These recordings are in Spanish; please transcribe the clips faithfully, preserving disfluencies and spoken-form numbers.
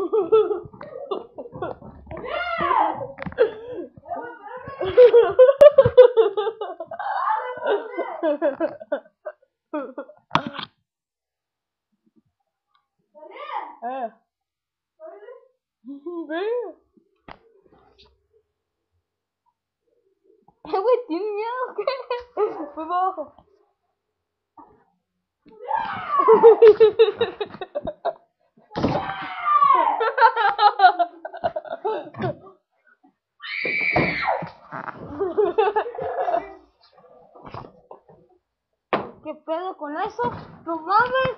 Eh. Ve. Eh, güey, ¿tiene miedo? ¿Qué? Fue para abajo. ¿Qué pedo con eso? ¡No mames!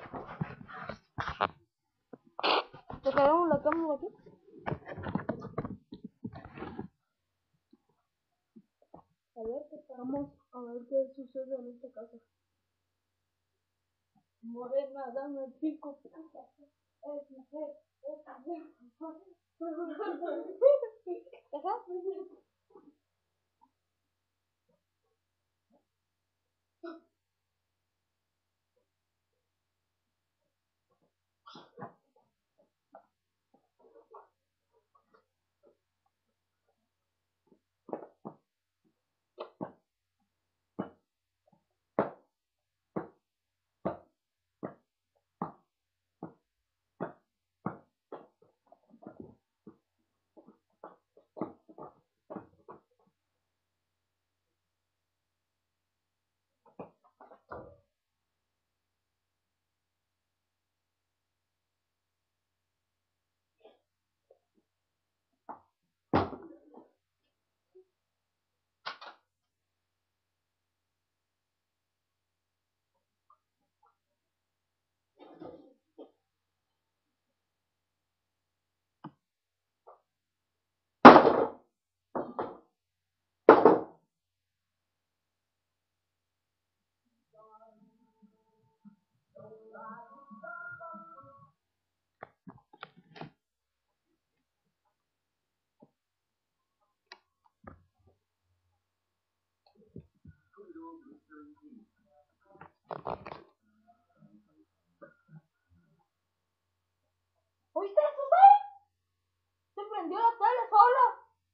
¿Te cargamos la cámara aquí? A ver qué estamos, a ver qué sucede en esta casa. Morena, dame el pico. Es mujer, es mujer. ¿Oíste eso, Zaid? Se prendió la tele sola.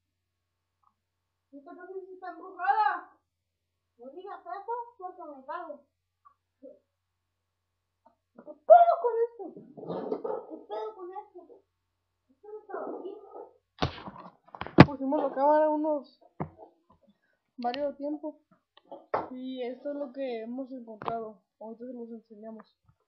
Esta casa sí está embrujada. No digas eso porque me cago. ¿Qué pedo con esto? ¿Qué pedo con esto? ¿Esto no estaba aquí? Pusimos la cámara unos varios tiempos y esto es lo que hemos encontrado. Ahorita se los enseñamos.